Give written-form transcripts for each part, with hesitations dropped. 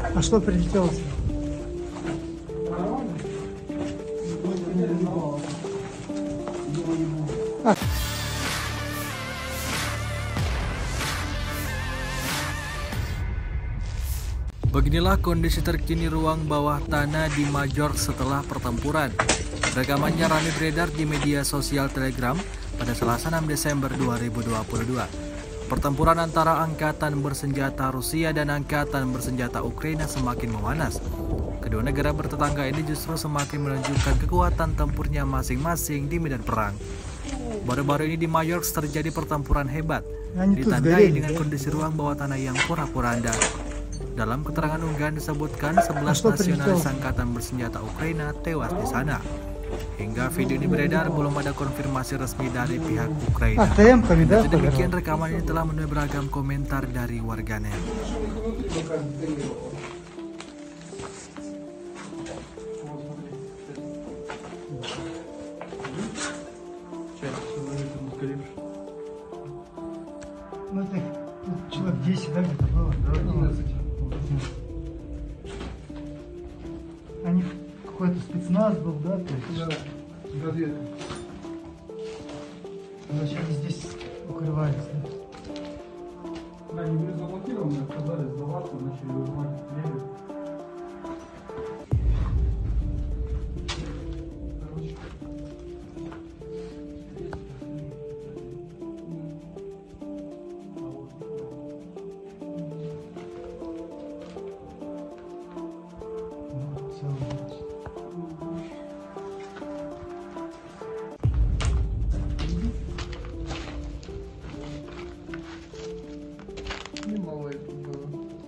А что прилетело? Beginilah kondisi terkini ruang bawah tanah di Majorque setelah pertempuran. Rekamannya ramai beredar di media sosial Telegram pada Selasa 6 Desember 2022. Pertempuran antara angkatan bersenjata Rusia dan angkatan bersenjata Ukraina semakin memanas. Kedua negara bertetangga ini justru semakin menunjukkan kekuatan tempurnya masing-masing di medan perang. Baru-baru ini di Majorque terjadi pertempuran hebat, ditandai dengan kondisi ruang bawah tanah yang porak-poranda. Dalam keterangan unggahan disebutkan 11 nasionalis angkatan bersenjata Ukraina tewas di sana. Hingga video ini beredar, belum ada konfirmasi resmi dari pihak Ukraina. Demikian rekaman ini telah menuai beragam komentar dari warganet. Они какой-то спецназ был, да? То есть... Да, разведка. Значит, они здесь укрывались, да? Да, они были заблокированы, отказались сдаваться, начали выжимать двери. Немало их тут было.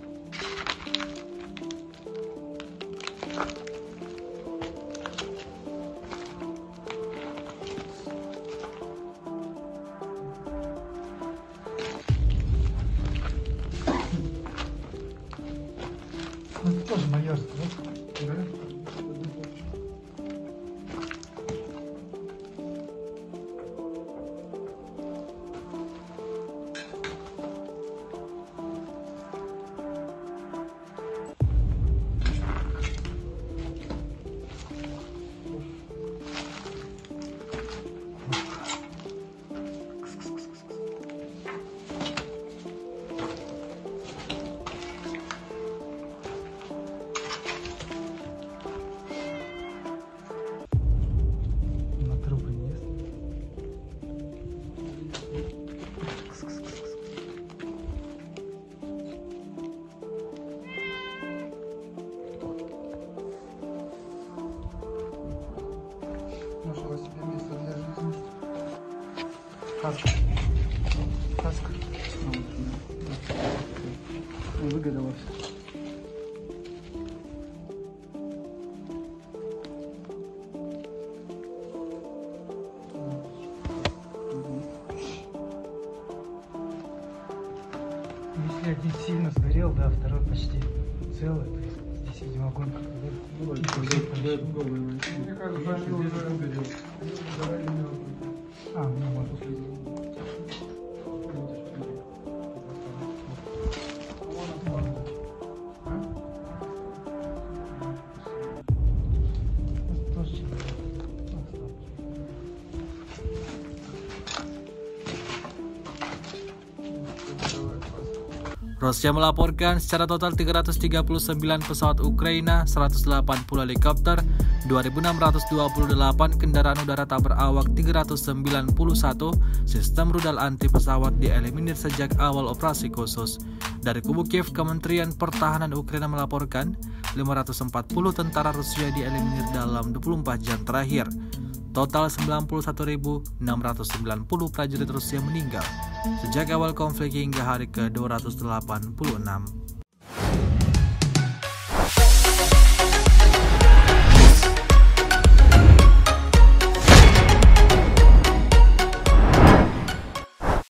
Ну, это тоже Майорск, да? Да? Нашла себе место для жизни. Каска. Каска. Выгодалась. Если один сильно сгорел, да, второй почти целый, то есть здесь, видимо, огонь как-то, да? Мне кажется, они уже сгорели. А, ну может. Rusia melaporkan secara total 339 pesawat Ukraina, 180 helikopter, 2.628 kendaraan udara tak berawak, 391 sistem rudal anti pesawat dieliminir sejak awal operasi khusus. Dari kubu Kiev, Kementerian Pertahanan Ukraina melaporkan 540 tentara Rusia dieliminir dalam 24 jam terakhir. Total 91.690 prajurit Rusia meninggal sejak awal konflik hingga hari ke-286.